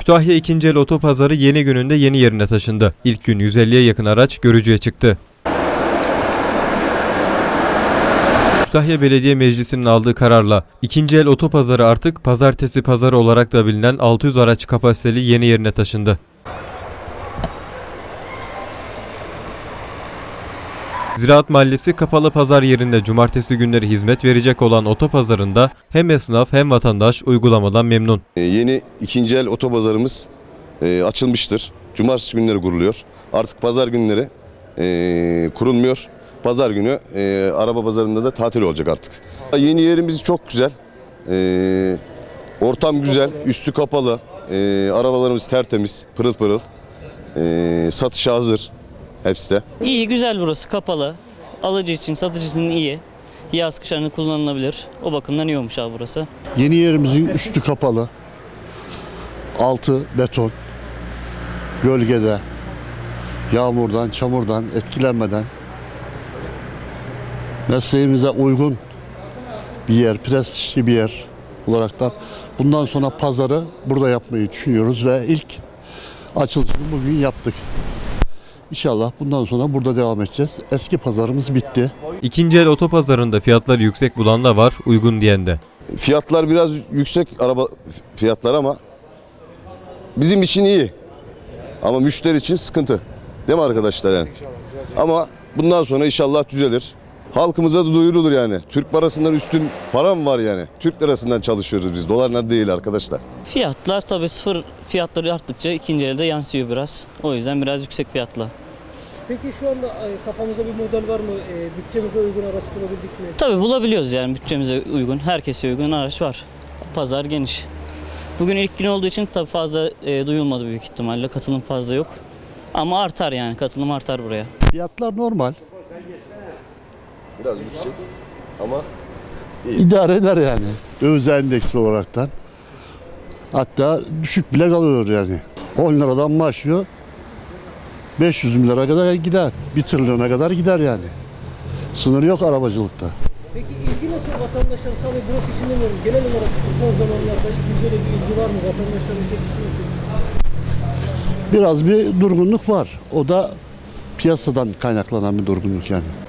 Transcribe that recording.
Kütahya 2. El Otopazarı yeni gününde yeni yerine taşındı. İlk gün 150'ye yakın araç görücüye çıktı. Kütahya Belediye Meclisi'nin aldığı kararla 2. El Otopazarı artık pazartesi pazarı olarak da bilinen 600 araç kapasiteli yeni yerine taşındı. Ziraat Mahallesi kapalı pazar yerinde cumartesi günleri hizmet verecek olan otopazarında hem esnaf hem vatandaş uygulamadan memnun. Yeni 2. El otopazarımız açılmıştır. Cumartesi günleri kuruluyor. Artık pazar günleri kurulmuyor. Pazar günü araba pazarında da tatil olacak artık. Yeni yerimiz çok güzel. Ortam güzel, üstü kapalı. Arabalarımız tertemiz, pırıl pırıl. Satışa hazır hepsi de. İyi, güzel burası, kapalı. Alıcı için, satıcı için iyi. Yaz kış ayında kullanılabilir. O bakımdan iyi olmuş abi burası. Yeni yerimizin üstü kapalı. Altı beton. Gölgede. Yağmurdan, çamurdan etkilenmeden. Mesleğimize uygun bir yer, prestijli bir yer olaraktan bundan sonra pazarı burada yapmayı düşünüyoruz ve ilk açılışını bugün yaptık. İnşallah bundan sonra burada devam edeceğiz. Eski pazarımız bitti. 2. El Otopazarında fiyatları yüksek bulan da var, uygun diyen de. Fiyatlar biraz yüksek araba fiyatları ama bizim için iyi. Ama müşteri için sıkıntı. Değil mi arkadaşlar yani? Ama bundan sonra inşallah düzelir. Halkımıza da duyurulur yani. Türk parasından üstün para mı var yani? Türk lirasından çalışıyoruz biz. Dolarlar değil arkadaşlar. Fiyatlar tabii sıfır fiyatları arttıkça ikinci elde yansıyor biraz. O yüzden biraz yüksek fiyatlı. Peki şu anda kafamızda bir model var mı? Bütçemize uygun araç bulabildik mi? Tabii bulabiliyoruz yani, bütçemize uygun, herkese uygun araç var. Pazar geniş. Bugün ilk gün olduğu için tabii fazla duyulmadı büyük ihtimalle. Katılım fazla yok. Ama artar yani, katılım artar buraya. Fiyatlar normal. Biraz yüksek ama İdare eder yani. Döviz endeksli olaraktan. Hatta düşük bile kalıyor yani. 10 liradan başlıyor. 500 bin lira kadar gider. 1 trilyona kadar gider yani. Sınır yok arabacılıkta. Peki ilgi nasıl vatandaşların? Sadece burası için demiyorum. Genel olarak şu son zamanlarda ikinci ele bir ilgi var mı? Vatandaşların tepkisi nasıl? Biraz bir durgunluk var. O da piyasadan kaynaklanan bir durgunluk yani.